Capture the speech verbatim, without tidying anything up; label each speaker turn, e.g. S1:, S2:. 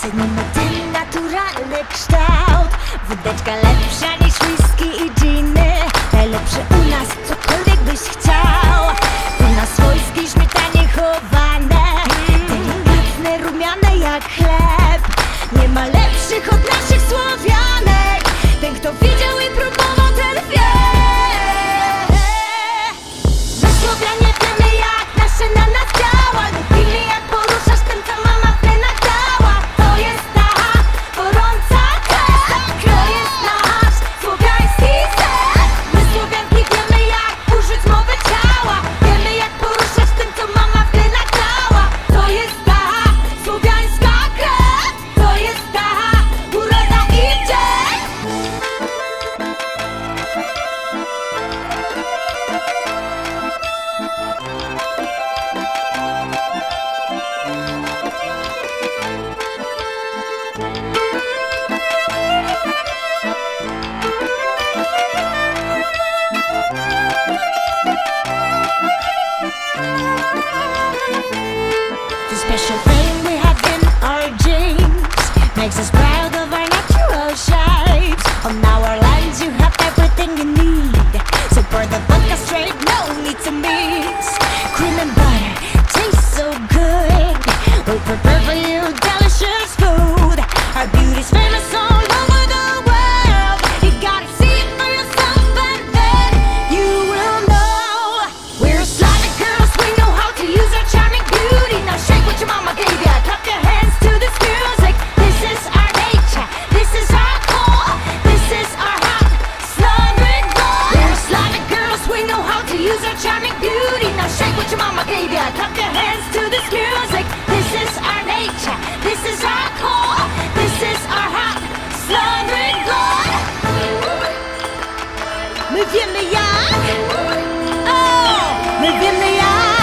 S1: Cenimy ten naturalny kształt. Wódeczka lepsza niż whisky i dżiny. Najlepsze u nas, cokolwiek byś chciał. U nas swojskie śmietanie chowane, delikatne, rumiane jak chleb. Nie ma lepszych od naszych Słowianek. Ten, kto widział i próbował, ten wie. My Słowianie wiemy, jak nasze na nas działa. Lubimy, jak poruszasz tym, co mama w plenach dała. To jest ta gorąca krew, to jest nasz słowiański sen. My Słowianki wiemy, jak użyć mowy ciała. Wiemy, jak poruszać tym, co mama w plenach dała. To jest ta słowiańska krew, to jest ta uroda i dzień. The special thing we have in our genes makes us proud of our natural shapes. On our lands you have everything you need. So pour the vodka straight, no need to mix. Cream and butter tastes so good. We'll prepare for you delicious food. Our beauty's famous all over the world. You gotta see it for yourself and then you will know. We're Slavic girls, we know how to use our charming beauty. Now shake what your mama gave ya. Clap your hands to this music. This is our nature, this is our core, this is our hot Slavic blood. We're Slavic girls, we know how to use our charming beauty. Now shake what your mama gave ya. Clap your hands to this music. This is our nature, this is our core, this is our hot Slavic blood. My wiemy jak, o, my wiemy jak.